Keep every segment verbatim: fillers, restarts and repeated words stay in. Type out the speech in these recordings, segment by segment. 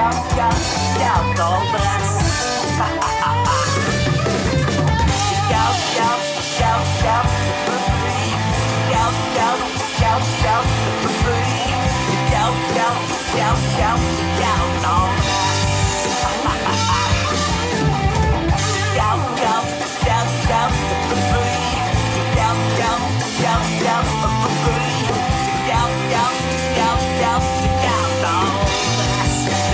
out all this. Scout, scout, scout, scout, free. Scout, scout, scout, scout, free. Scout, scout, scout, scout, scout all this. Scout, scout, scout, scout, free. Scout, scout, scout, scout, free. Scout, scout, scout, scout, scout all this.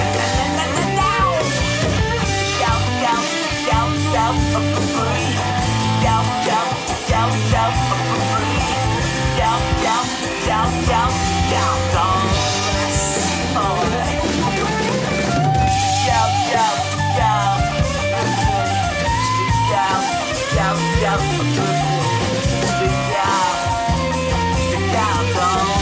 Scout, scout, scout, scout, free. Scout, scout, scout, scout, free. Scout, scout, scout, scout, scout all this. Alright. Scout, scout, scout, scout, scout, scout, scout, scout, scout all